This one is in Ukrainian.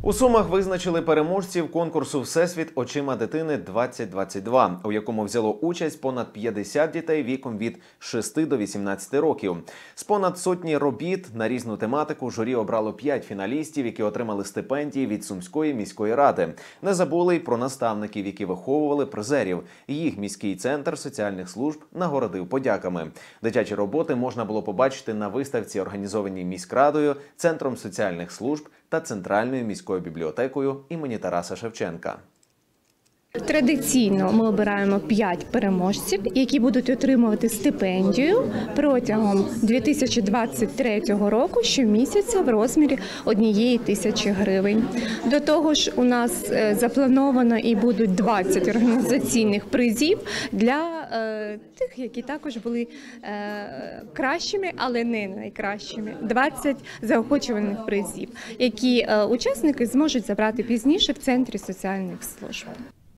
У Сумах визначили переможців конкурсу «Всесвіт очима дитини-2022», у якому взяло участь понад 50 дітей віком від 6 до 18 років. З понад сотні робіт на різну тематику журі обрало 5 фіналістів, які отримали стипендії від Сумської міської ради. Не забули й про наставників, які виховували призерів. Їх міський центр соціальних служб нагородив подяками. Дитячі роботи можна було побачити на виставці, організованій міськрадою, Центром соціальних служб та Центральною міською бібліотекою імені Тараса Шевченка. Традиційно ми обираємо 5 переможців, які будуть отримувати стипендію протягом 2023 року щомісяця в розмірі 1000 гривень. До того ж, у нас заплановано і будуть 20 організаційних призів для тих, які також були кращими, але не найкращими. 20 заохочувальних призів, які учасники зможуть забрати пізніше в Центрі соціальних служб.